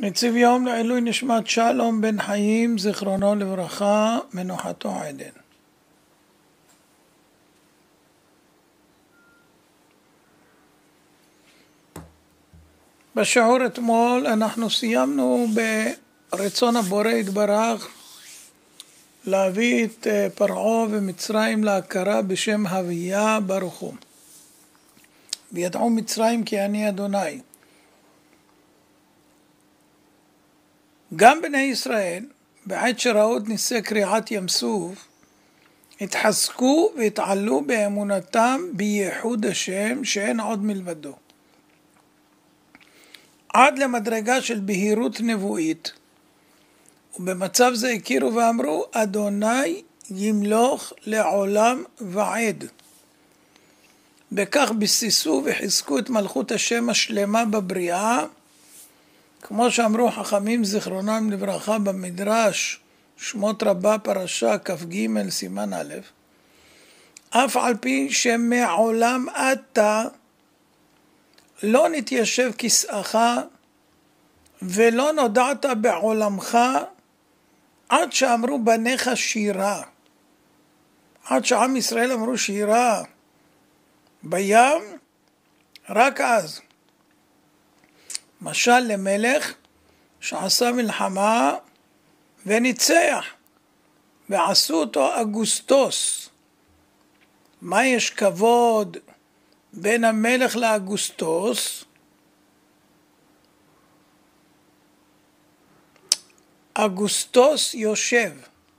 נציב יום לעילוי נשמת שלום בן חיים, זיכרונו לברכה, מנוחתו עדן. בשיעור אתמול אנחנו סיימנו ברצון הבורא יתברך להביא את פרעה ומצרים להכרה בשם הוויה ברוך הוא. וידעו מצרים כי אני אדוני. גם בני ישראל, בעת שראו את ניסי קריעת ים סוף, התחזקו והתעלו באמונתם בייחוד השם שאין עוד מלבדו. עד למדרגה של בהירות נבואית, ובמצב זה הכירו ואמרו, אדוני ימלוך לעולם ועד. בכך ביססו וחיזקו את מלכות השם השלמה בבריאה, כמו שאמרו חכמים זיכרונם לברכה במדרש שמות רבה פרשה כ"ג סימן א', אף על פי שמעולם אתה לא נתיישב כסאך ולא נודעת בעולמך עד שאמרו בניך שירה. עד שעם ישראל אמרו שירה בים, רק אז. משל למלך שעשה מלחמה וניצח ועשו אותו אגוסטוס. מה יש כבוד בין המלך לאגוסטוס? אגוסטוס יושב,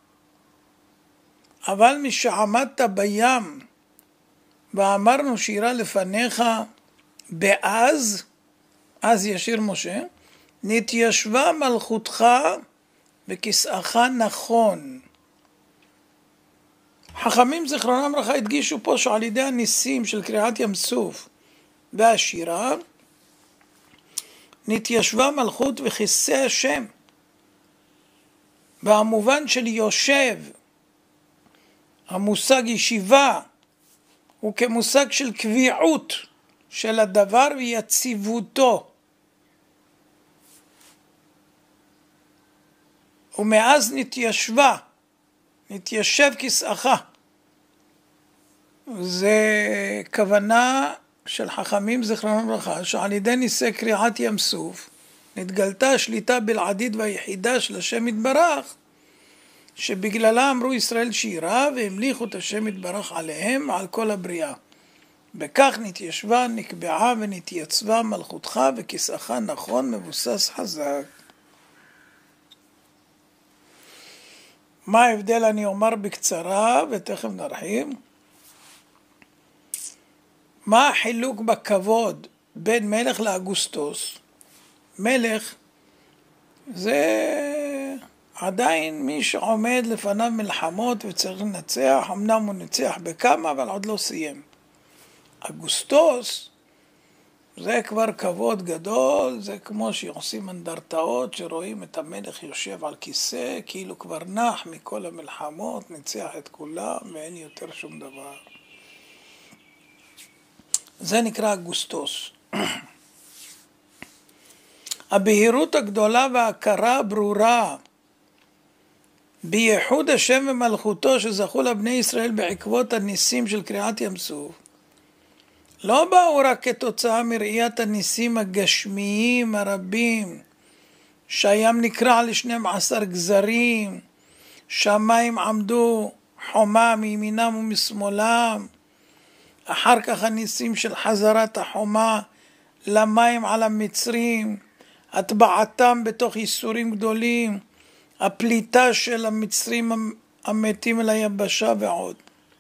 אבל משעמדת בים ואמרנו שירה לפניך באז, אז ישיר משה, נתיישבה מלכותך וכסאך נכון. חכמים זיכרונם לברכה הדגישו פה שעל ידי הניסים של קריעת ים סוף והשירה, נתיישבה מלכות וכיסא השם. והמובן של יושב, המושג ישיבה, הוא כמושג של קביעות של הדבר ויציבותו. ומאז נתיישב כסאך. זה כוונה של חכמים זיכרונם לברכה, שעל ידי ניסי קריעת ים סוף, נתגלתה השליטה בלעדית והיחידה של השם יתברך, שבגללה אמרו ישראל שירה והמליכו את השם יתברך עליהם ועל כל הבריאה. בכך נתיישבה, נקבעה ונתייצבה מלכותך וכסאך נכון מבוסס חזק. מה ההבדל אני אומר בקצרה ותכף נרחיב. מה החילוק בכבוד בין מלך לאגוסטוס? מלך זה עדיין מי שעומד לפניו מלחמות וצריך לנצח, אמנם הוא ניצח בכמה אבל עוד לא סיים. אגוסטוס זה כבר כבוד גדול, זה כמו שעושים אנדרטאות שרואים את המלך יושב על כיסא, כאילו כבר נח מכל המלחמות, ניצח את כולם ואין יותר שום דבר. זה נקרא אגוסטוס. הבהירות הגדולה וההכרה הברורה בייחוד השם ומלכותו שזכו לבני ישראל בעקבות הניסים של קריעת ים סוף, לא באו רק כתוצאה מראיית הניסים הגשמיים הרבים, שהים נקרע ל12 גזרים, שהמים עמדו חומה מימינם ומשמאלם, אחר כך הניסים של חזרת החומה למים על המצרים, הטבעתם בתוך ייסורים גדולים, הפליטה של המצרים המתים אל היבשה ועוד.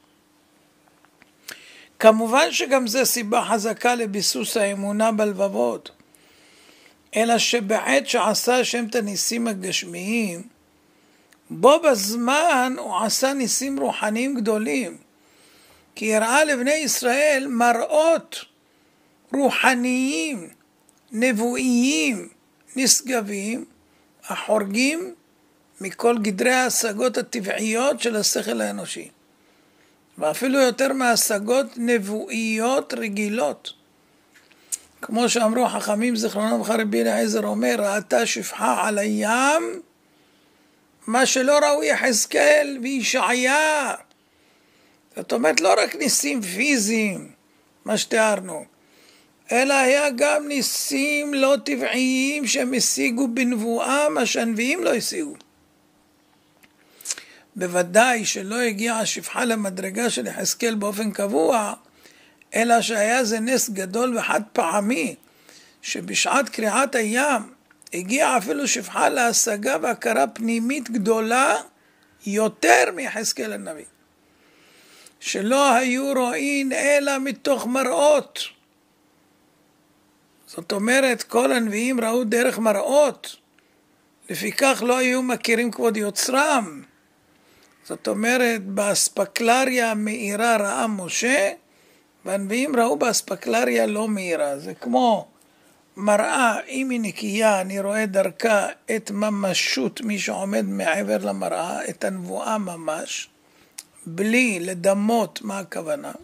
כמובן שגם זה סיבה חזקה לביסוס האמונה בלבבות, אלא שבעת שעשה השם את הניסים הגשמיים, בו בזמן הוא עשה ניסים רוחניים גדולים, כי הראה לבני ישראל מראות רוחניים, נבואיים, נשגבים, החורגים מכל גדרי ההשגות הטבעיות של השכל האנושי. ואפילו יותר מהשגות נבואיות רגילות. כמו שאמרו חכמים זיכרונם לברכה, רבי אליעזר אומר, ראתה שפחה על הים, מה שלא ראו יחזקאל וישעיה. זאת אומרת, לא רק ניסים פיזיים, מה שתיארנו, אלא היה גם ניסים לא טבעיים שהם השיגו בנבואה, מה שהנביאים לא השיגו. בוודאי שלא הגיעה השפחה למדרגה של יחזקאל באופן קבוע, אלא שהיה זה נס גדול וחד פעמי, שבשעת קריעת הים הגיעה אפילו שפחה להשגה והכרה פנימית גדולה יותר מיחזקאל הנביא, שלא היו רואים אלא מתוך מראות. זאת אומרת, כל הנביאים ראו דרך מראות, לפיכך לא היו מכירים כבוד יוצרם. זאת אומרת, באספקלריה המאירה ראה משה, והנביאים ראו באספקלריה לא מאירה. זה כמו מראה, אם היא נקייה, אני רואה דרכה את ממשות מי שעומד מעבר למראה, את הנבואה ממש, בלי לדמות מה הכוונה.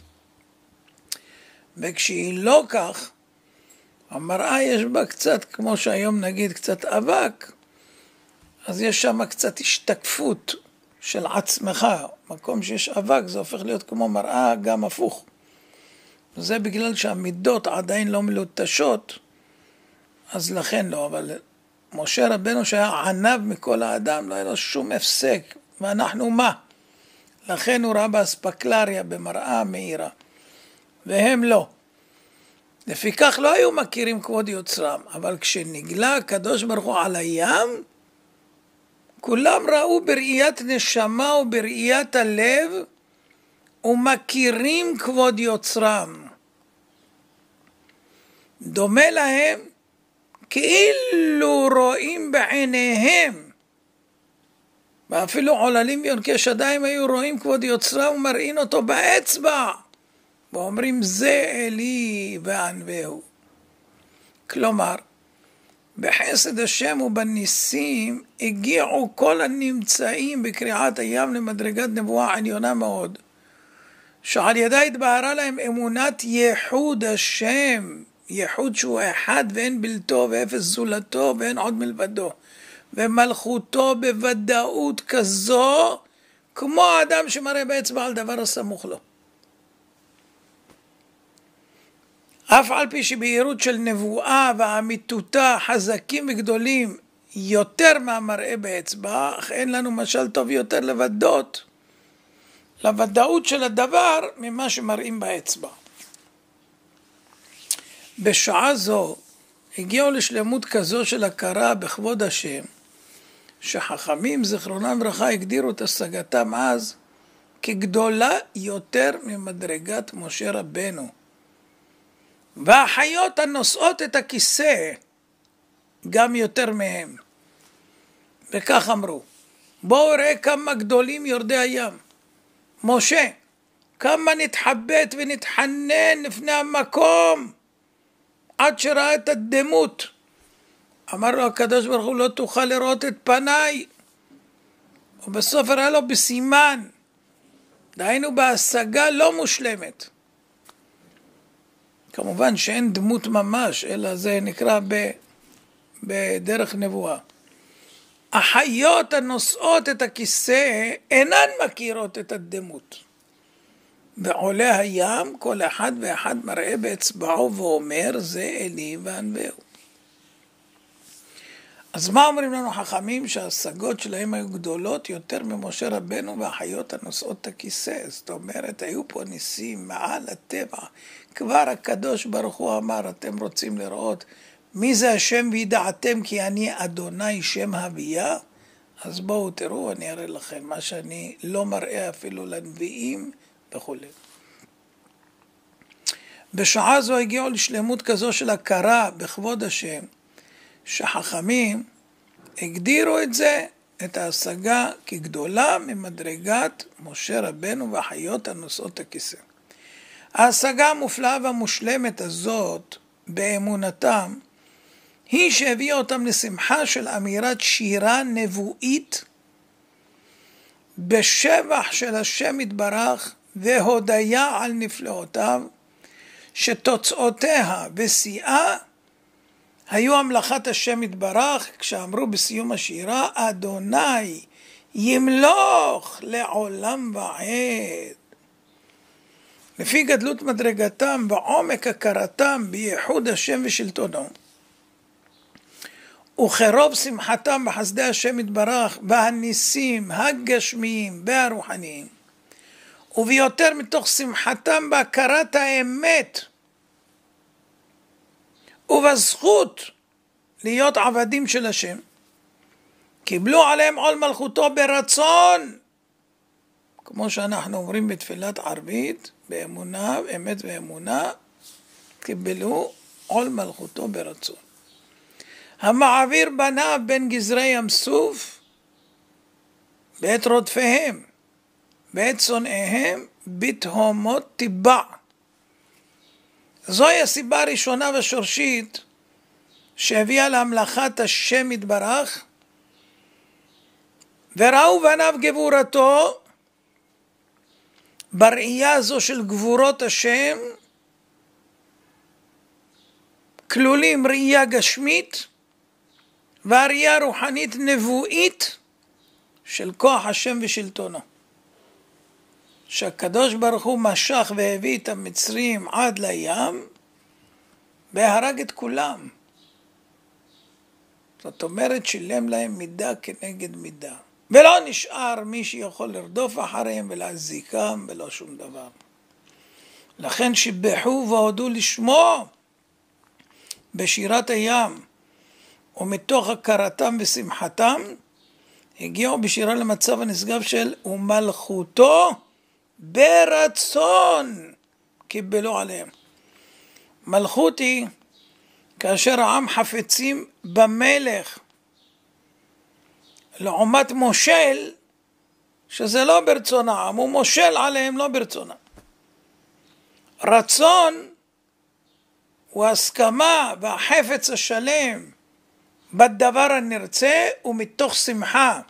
וכשהיא לא כך, המראה יש בה קצת, כמו שהיום נגיד, קצת אבק, אז יש שם קצת השתקפות של עצמך. מקום שיש אבק זה הופך להיות כמו מראה גם הפוך. זה בגלל שהמידות עדיין לא מלוטשות, אז לכן לא. אבל משה רבנו שהיה ענב מכל האדם, לא היה לו שום הפסק. ואנחנו מה? לכן הוא ראה באספקלריה במראה מאירה, והם לא. לפיכך לא היו מכירים כבוד יוצרם, אבל כשנגלה הקדוש ברוך הוא על הים, כולם ראו בראיית נשמה ובראיית הלב, ומכירים כבוד יוצרם. דומה להם כאילו רואים בעיניהם, ואפילו עוללים ויונקי שדיים היו רואים כבוד יוצרם ומראים אותו באצבע, ואומרים זה אלי וענווהו. כלומר, בחסד השם ובניסים הגיעו כל הנמצאים בקריעת הים למדרגת נבואה עליונה מאוד, שעל ידה התבהרה להם אמונת ייחוד השם, ייחוד שהוא אחד ואין בלתו ואפס זולתו ואין עוד מלבדו, ומלכותו בוודאות כזו, כמו האדם שמראה באצבע על דבר הסמוך לו. אף על פי שבהירות של נבואה ואמיתותה חזקים וגדולים יותר מהמראה באצבע, אך אין לנו משל טוב יותר לוודאות של הדבר ממה שמראים באצבע. בשעה זו הגיעו לשלמות כזו של הכרה בכבוד השם, שחכמים זיכרונם לברכה הגדירו את השגתם אז כגדולה יותר ממדרגת משה רבנו. והחיות הנושאות את הכיסא גם יותר מהם. וכך אמרו, בואו ראה כמה גדולים יורדי הים. משה, כמה נתחבט ונתחנן לפני המקום, עד שראה את הדמות. אמר לו הקדוש ברוך הוא, לא תוכל לראות את פניי. ובסוף הראה לו בסימן, דהיינו בהשגה לא מושלמת. כמובן שאין דמות ממש, אלא זה נקרא בדרך נבואה. החיות הנושאות את הכיסא אינן מכירות את הדמות. ועולה הים, כל אחד ואחד מראה באצבעו ואומר, זה אלי וענווהו. אז מה אומרים לנו חכמים? שההשגות שלהם היו גדולות יותר ממשה רבנו והחיות הנושאות את הכיסא. זאת אומרת, היו פה ניסים מעל הטבע. כבר הקדוש ברוך הוא אמר, אתם רוצים לראות מי זה השם וידעתם כי אני אדוני שם הוויה? אז בואו תראו, אני אראה לכם מה שאני לא מראה אפילו לנביאים וכו'. בשעה זו הגיעו לשלמות כזו של הכרה בכבוד השם, שחכמים הגדירו את זה, את ההשגה כגדולה ממדרגת משה רבנו והחיות הנושאות הכיסא. ההשגה המופלאה והמושלמת הזאת באמונתם היא שהביאה אותם לשמחה של אמירת שירה נבואית בשבח של השם יתברך והודיה על נפלאותיו, שתוצאותיה בשיאה היו המלאכת השם יתברך, כשאמרו בסיום השירה, אדוני ימלוך לעולם ועד. לפי גדלות מדרגתם בעומק הכרתם בייחוד השם ושלטונו, וכרוב שמחתם בחסדי השם יתברך והניסים הגשמיים והרוחניים, וביותר מתוך שמחתם בהכרת האמת ובזכות להיות עבדים של השם, קיבלו עליהם עול מלכותו ברצון, כמו שאנחנו אומרים בתפילת ערבית, באמונה, אמת ואמונה, קיבלו עול מלכותו ברצון. המעביר בניו בין גזרי ים סוף בעת רודפיהם, בעת שונאיהם, בתהומות טיבע. זוהי הסיבה הראשונה והשורשית שהביאה להמלכת השם יתברך, וראו בניו גבורתו. בראייה הזו של גבורות השם כלולים ראייה גשמית והראייה רוחנית נבואית של כוח השם ושלטונו, שהקדוש ברוך הוא משך והביא את המצרים עד לים והרג את כולם. זאת אומרת, שילם להם מידה כנגד מידה, ולא נשאר מי שיכול לרדוף אחריהם ולהזיקם ולא שום דבר. לכן שיבחו והודו לשמו בשירת הים, ומתוך הכרתם ושמחתם הגיעו בשירה למצב הנשגב של ומלכותו ברצון קיבלו עליהם. מלכות היא כאשר העם חפצים במלך, לעומת מושל שזה לא ברצון העם, הוא מושל עליהם לא ברצונם. רצון הוא הסכמה והחפץ השלם בדבר הנרצה ומתוך שמחה.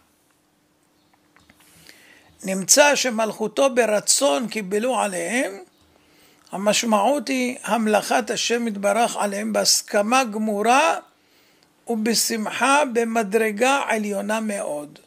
נמצא שמלכותו ברצון קיבלו עליהם, המשמעות היא המלכת השם יתברך עליהם בהסכמה גמורה ובשמחה במדרגה עליונה מאוד.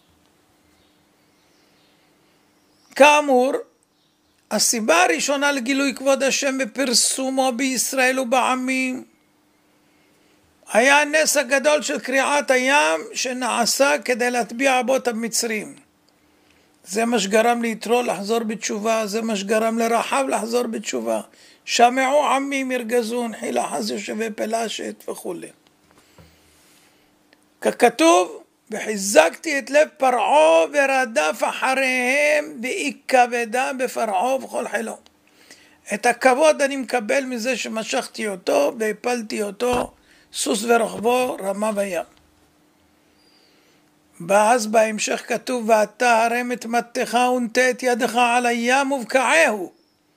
כאמור, הסיבה הראשונה לגילוי כבוד השם בפרסומו בישראל ובעמים היה הנס הגדול של קריעת הים שנעשה כדי להטביע בו את המצרים. זה מה שגרם ליתרו לחזור בתשובה, זה מה שגרם לרחב לחזור בתשובה. שמעו עמים ירגזון, חילה חז יושבי פלשת וכו'. ככתוב, וחיזקתי את לב פרעה ורדף אחריהם והיכבדה בפרעה וכל חילו. את הכבוד אני מקבל מזה שמשכתי אותו והפלתי אותו, סוס ורוכבו רמה בים. ואז בהמשך כתוב, ואתה הרם את מטך ונטה את ידך על הים ובקעהו.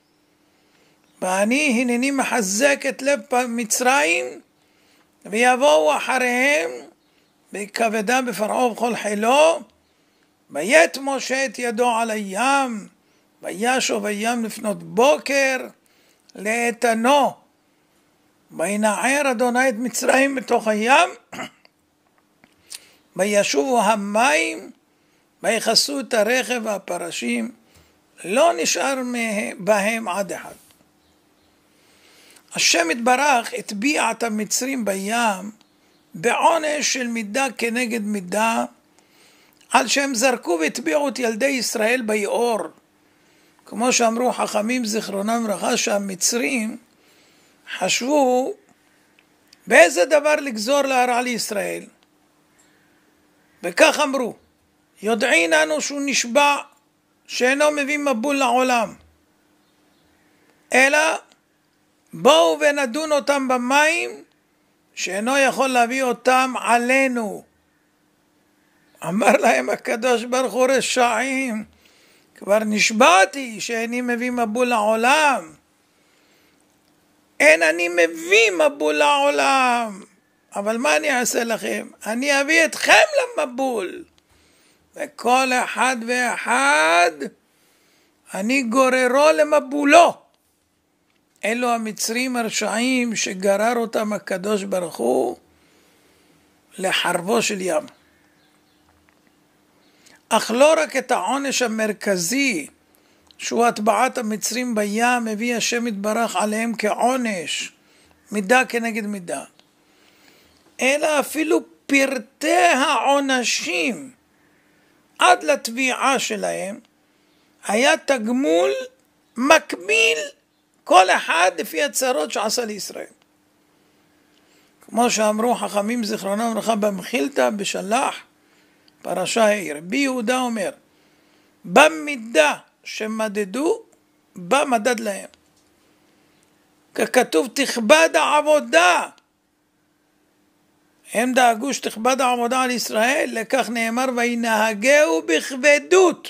ואני הנני מחזק את לב מצרים ויבואו אחריהם וכבדה בפרעה ובכל חילו, ויית משה את ידו על הים, וישוב הים לפנות בוקר לאיתנו, וינער אדוני את מצרים בתוך הים, וישובו המים, ויכסו את הרכב והפרשים, לא נשאר בהם עד אחד. השם יתברך הטביע את המצרים בים בעונש של מידה כנגד מידה, על שהם זרקו והטביעו את ילדי ישראל ביאור. כמו שאמרו חכמים זיכרונם לברכה, שהמצרים חשבו באיזה דבר לגזור להרע לישראל, וכך אמרו, יודעין אנו שהוא נשבע שאינו מביא מבול לעולם, אלא בואו ונדון אותם במים שאינו יכול להביא אותם עלינו. אמר להם הקדוש ברוך הוא, רשעים, כבר נשבעתי שאיני מביא מבול לעולם, אין אני מביא מבול לעולם, אבל מה אני אעשה לכם? אני אביא אתכם למבול, וכל אחד ואחד אני גוררו למבולו. אלו המצרים הרשעים שגרר אותם הקדוש ברוך הוא לחרבו של ים. אך לא רק את העונש המרכזי שהוא הטבעת המצרים בים הביא השם יתברך עליהם כעונש, מידה כנגד מידה, אלא אפילו פרטי העונשים עד לתביעה שלהם היה תגמול מקביל כל אחד לפי הצרות שעשה לישראל. כמו שאמרו חכמים זיכרונם לברכה במחילתא בשלח פרשה ה', רבי יהודה אומר, במידה שמדדו, במדד להם. ככתוב תכבד העבודה, הם דאגו שתכבד העבודה על ישראל, לכך נאמר וינהגהו בכבדות.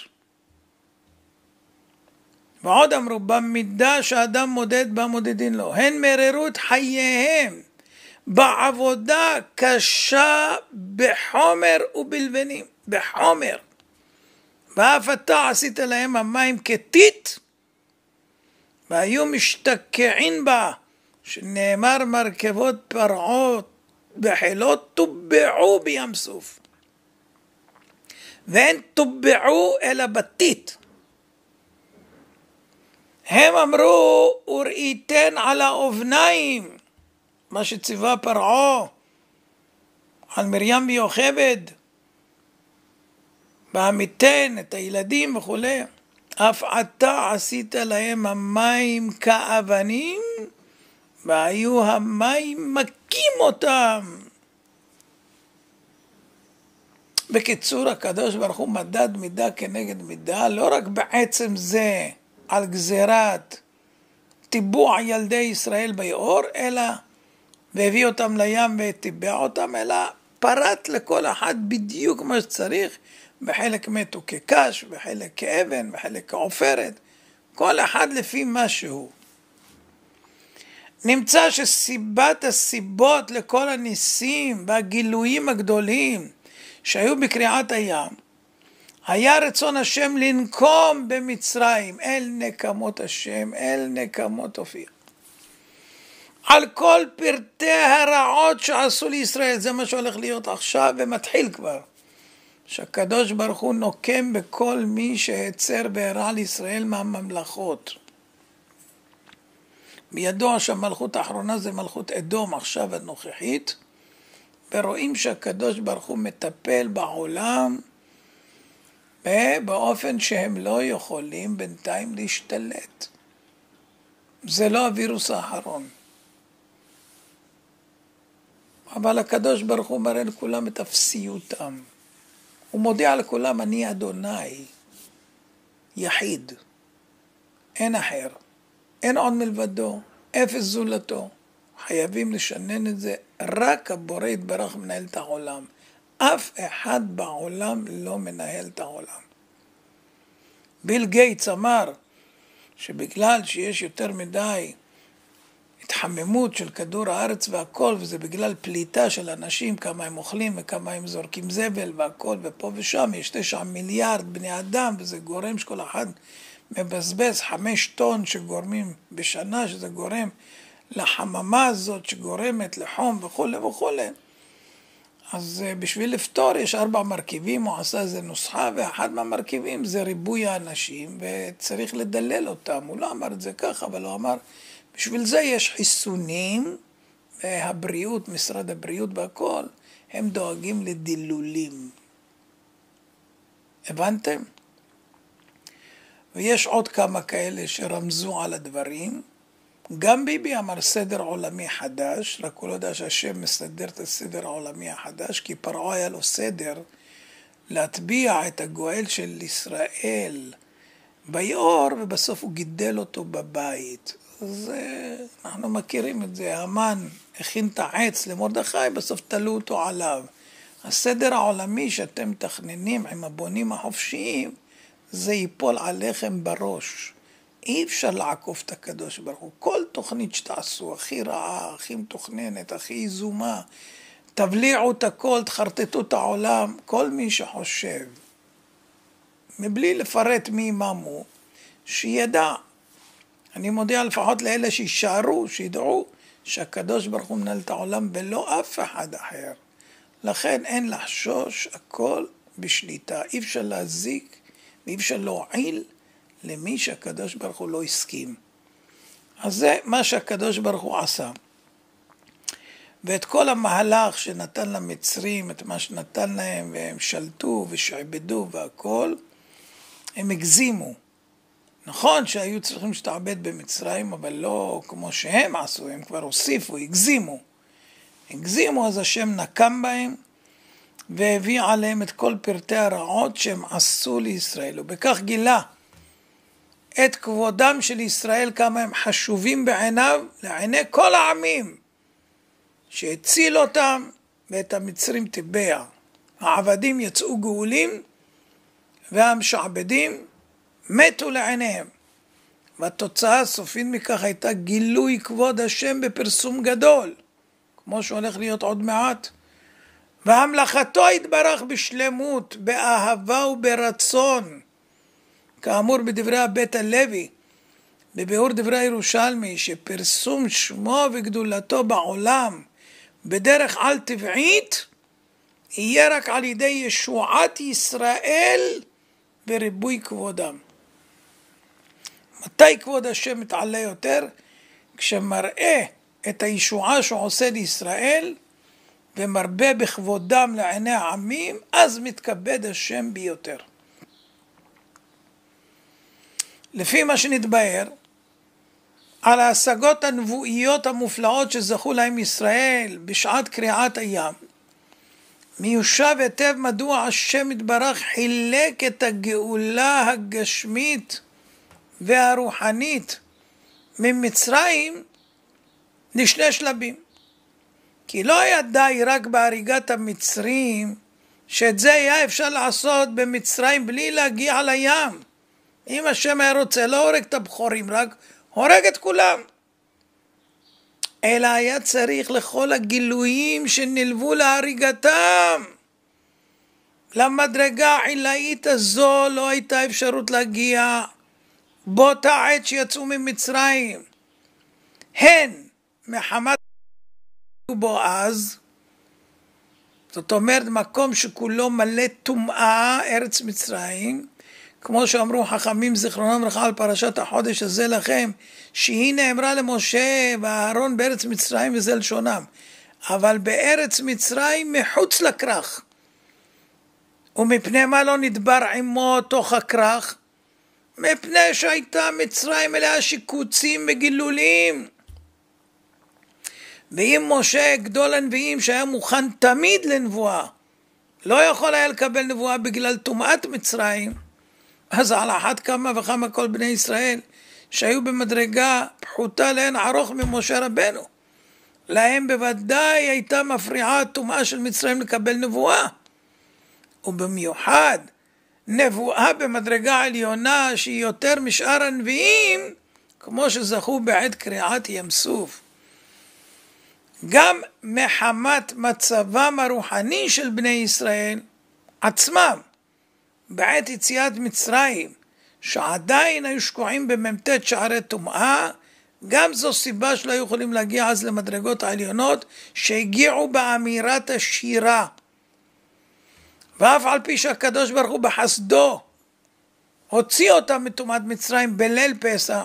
ועוד אמרו, במידה שאדם מודד במודדין לו, הן מררו את חייהם בעבודה קשה בחומר ובלבנים, בחומר. ואף אתה עשית להם המים כתית, והיו משתקעין בה, שנאמר מרכבות פרעות בחילות טובעו בים סוף. ואין טובעו אלא בתית. הם אמרו, וראיתן על האובניים, מה שציווה פרעה על מרים ויוכבד, בהמיתן את הילדים וכו'. אף אתה עשית להם המים כאבנים, והיו המים מכים אותם. בקיצור, הקדוש ברוך הוא מדד מידה כנגד מידה, לא רק בעצם זה על גזירת טיבוע ילדי ישראל ביאור, אלא והביא אותם לים וטיבע אותם, אלא פרט לכל אחד בדיוק מה שצריך, בחלק מתו כקש, בחלק כאבן, בחלק כעופרת, כל אחד לפי משהו. נמצא שסיבת הסיבות לכל הניסים והגילויים הגדולים שהיו בקריעת הים, היה רצון השם לנקום במצרים, אל נקמות השם, אל נקמות אופיר. על כל פרטי הרעות שעשו לישראל, זה מה שהולך להיות עכשיו ומתחיל כבר. שהקדוש ברוך הוא נוקם בכל מי שהצר בהרע לישראל מהממלכות. בידוע שהמלכות האחרונה זה מלכות אדום עכשיו הנוכחית, ורואים שהקדוש ברוך הוא מטפל בעולם, באופן שהם לא יכולים בינתיים להשתלט. זה לא הווירוס האחרון. אבל הקדוש ברוך הוא מראה לכולם את אפסיותם. הוא מודיע לכולם, אני אדוני, יחיד, אין אחר, אין עוד מלבדו, אפס זולתו. חייבים לשנן את זה, רק הבורא יתברך מנהל את העולם. אף אחד בעולם לא מנהל את העולם. ביל גייטס אמר שבגלל שיש יותר מדי התחממות של כדור הארץ והכל, וזה בגלל פליטה של אנשים, כמה הם אוכלים וכמה הם זורקים זבל והכל, ופה ושם יש 9 מיליארד בני אדם, וזה גורם שכל אחד מבזבז 5 טון שגורמים בשנה, שזה גורם לחממה הזאת שגורמת לחום וכו' וכו'. אז בשביל לפתור יש 4 מרכיבים, הוא עשה איזה נוסחה, ואחד מהמרכיבים זה ריבוי האנשים, וצריך לדלל אותם. הוא לא אמר את זה ככה, אבל הוא אמר, בשביל זה יש חיסונים, והבריאות, משרד הבריאות והכל, הם דואגים לדילולים. הבנתם? ויש עוד כמה כאלה שרמזו על הדברים. גם ביבי אמר סדר עולמי חדש, רק הוא לא יודע שהשם מסדר את הסדר העולמי החדש, כי פרעה היה לו סדר להטביע את הגואל של ישראל ביאור, ובסוף הוא גידל אותו בבית. אז אנחנו מכירים את זה, המן הכין את העץ למרדכי, בסוף תלו אותו עליו. הסדר העולמי שאתם מתכננים עם הבונים החופשיים, זה ייפול עליכם בראש. אי אפשר לעקוף את הקדוש ברוך הוא. כל תוכנית שתעשו, הכי רעה, הכי מתוכננת, הכי איזומה, תבליעו את הכל, תחרטטו את העולם, כל מי שחושב, מבלי לפרט מי מה מו, שידע, אני מודיע לפחות לאלה שישארו, שידעו שהקדוש ברוך הוא מנהל את העולם ולא אף אחד אחר. לכן אין לחשוש, הכל בשליטה. אי אפשר להזיק ואי אפשר להועיל למי שהקדוש ברוך הוא לא הסכים. אז זה מה שהקדוש ברוך הוא עשה. ואת כל המהלך שנתן למצרים, את מה שנתן להם, והם שלטו ושעבדו והכל, הם הגזימו. נכון שהיו צריכים שתעבד במצרים, אבל לא כמו שהם עשו, הם כבר הוסיפו, הגזימו. הגזימו, אז השם נקם בהם, והביא עליהם את כל פרטי הרעות שהם עשו לישראל. ובכך גילה את כבודם של ישראל, כמה הם חשובים בעיניו, לעיני כל העמים, שהציל אותם ואת המצרים טיבע. העבדים יצאו גאולים, והמשעבדים מתו לעיניהם. והתוצאה הסופית מכך הייתה גילוי כבוד השם בפרסום גדול, כמו שהולך להיות עוד מעט. והמלאכתו התברך בשלמות, באהבה וברצון, כאמור בדברי הבית הלוי, בביאור דברי הירושלמי, שפרסום שמו וגדולתו בעולם בדרך על טבעית, יהיה רק על ידי ישועת ישראל וריבוי כבודם. מתי כבוד השם מתעלה יותר? כשמראה את הישועה שהוא עושה לישראל, ומרבה בכבודם לעיני העמים, אז מתכבד השם ביותר. לפי מה שנתבהר, על ההשגות הנבואיות המופלאות שזכו להם ישראל בשעת קריעת הים, מיושב היטב מדוע השם יתברך חילק את הגאולה הגשמית והרוחנית ממצרים לשני שלבים. כי לא היה די רק בהריגת המצרים, שאת זה היה אפשר לעשות במצרים בלי להגיע לים. אם השם היה רוצה, לא הורג את הבחורים, רק הורג את כולם. אלא היה צריך לכל הגילויים שנלוו להריגתם. למדרגה העילאית הזו לא הייתה אפשרות להגיע באותה עת שיצאו ממצרים. הן מחמת בועז, זאת אומרת מקום שכולו מלא טומאה, ארץ מצרים, כמו שאמרו חכמים זיכרונם לברכה על פרשת החודש הזה לכם, שהיא נאמרה למשה ואהרון בארץ מצרים וזה לשונם, אבל בארץ מצרים מחוץ לכרך. ומפני מה לא נדבר עמו תוך הכרך? מפני שהייתה מצרים מלאה שיקוצים וגילולים. ואם משה גדול הנביאים שהיה מוכן תמיד לנבואה, לא יכול היה לקבל נבואה בגלל טומאת מצרים, אז על אחת כמה וכמה כל בני ישראל שהיו במדרגה פחותה לאין ערוך ממשה רבנו, להם בוודאי הייתה מפריעה הטומאה של מצרים לקבל נבואה. ובמיוחד נבואה במדרגה עליונה שהיא יותר משאר הנביאים, כמו שזכו בעת קריעת ים סוף. גם מחמת מצבם הרוחני של בני ישראל עצמם בעת יציאת מצרים, שעדיין היו שקועים בממתת שערי טומאה, גם זו סיבה שלא היו יכולים להגיע אז למדרגות העליונות שהגיעו באמירת השירה. ואף על פי שהקדוש ברוך הוא בחסדו הוציא אותם מטומאת מצרים בליל פסח,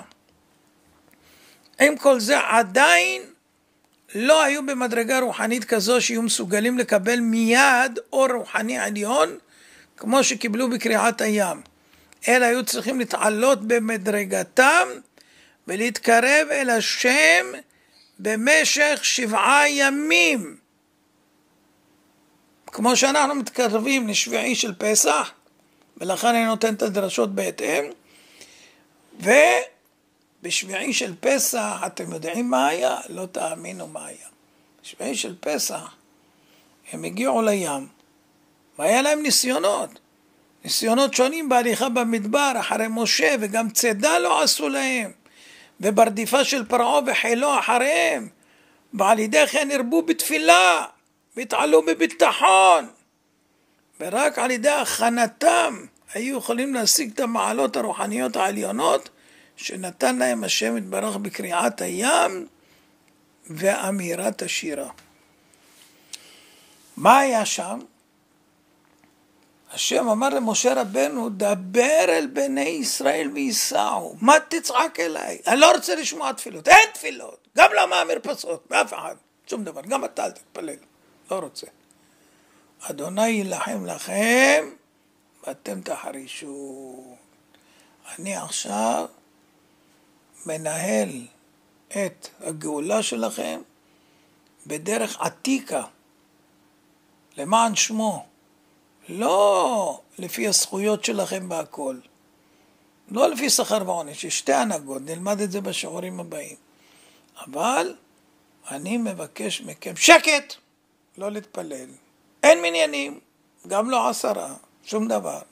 עם כל זה עדיין לא היו במדרגה רוחנית כזו שיהיו מסוגלים לקבל מיד אור רוחני עליון כמו שקיבלו בקריעת הים, אלא היו צריכים להתעלות במדרגתם ולהתקרב אל השם במשך 7 ימים, כמו שאנחנו מתקרבים לשביעי של פסח, ולכן אני נותן את הדרשות בהתאם. ובשביעי של פסח אתם יודעים מה היה? לא תאמינו מה היה. בשביעי של פסח הם הגיעו לים, והיה להם ניסיונות שונים בהליכה במדבר אחרי משה, וגם צידה לא עשו להם, וברדיפה של פרעה וחילו אחריהם, ועל ידי כן הרבו בתפילה והתעלו בביטחון, ורק על ידי הכנתם היו יכולים להשיג את המעלות הרוחניות העליונות שנתן להם השם יתברך בקריעת הים ואמירת השירה. מה היה שם? השם אמר למשה רבנו, דבר אל בני ישראל ויסעו. מה תצעק אליי? אני לא רוצה לשמוע תפילות. אין תפילות. גם לא מהמרפסות, באף אחד. שום דבר. גם אתה אל תתפלל. לא רוצה. אדוני ילחם לכם ואתם תחרישו. אני עכשיו מנהל את הגאולה שלכם בדרך עתיקה, למען שמו. לא לפי הזכויות שלכם בהכל. לא לפי שכר ועונש. יש שתי הנהגות, נלמד את זה בשיעורים הבאים. אבל אני מבקש מכם שקט, לא להתפלל. אין מניינים, גם לא 10, שום דבר.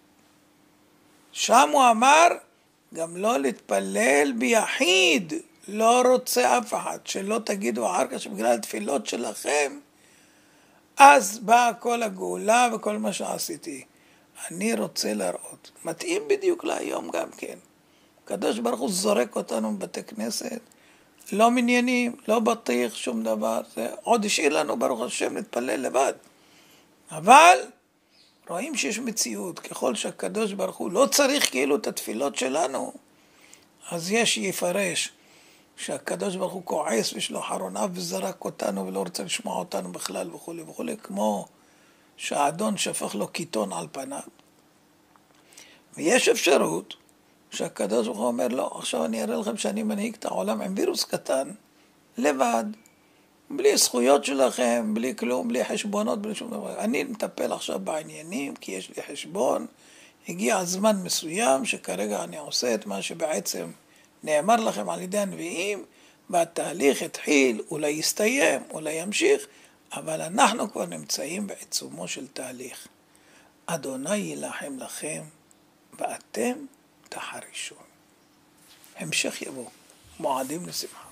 שם הוא אמר, גם לא להתפלל ביחיד, לא רוצה אף אחד, שלא תגידו אחר כך שבגלל התפילות שלכם, אז באה כל הגאולה וכל מה שעשיתי. אני רוצה להראות. מתאים בדיוק להיום גם כן. הקדוש ברוך הוא זורק אותנו בבתי כנסת, לא מניינים, לא בטיח, שום דבר. זה עוד השאיר לנו ברוך השם להתפלל לבד. אבל רואים שיש מציאות. ככל שהקדוש ברוך הוא לא צריך כאילו את התפילות שלנו, אז יש יפרש שהקדוש ברוך הוא כועס ויש לו חרון-אף וזרק אותנו ולא רוצה לשמוע אותנו בכלל וכו' וכו', כמו שהאדון שפך לו קיטון על פניו. ויש אפשרות שהקדוש ברוך הוא אומר, לא, עכשיו אני אראה לכם שאני מנהיג את העולם עם וירוס קטן, לבד, בלי זכויות שלכם, בלי כלום, בלי חשבונות, בלי שום דבר. אני מטפל עכשיו בעניינים כי יש לי חשבון, הגיע זמן מסוים שכרגע אני עושה את מה שבעצם נאמר לכם על ידי הנביאים, והתהליך התחיל, אולי יסתיים, אולי ימשיך, אבל אנחנו כבר נמצאים בעיצומו של תהליך. אדוני ילחם לכם, ואתם תחרישון. המשך יבוא, מועדים לשמחה.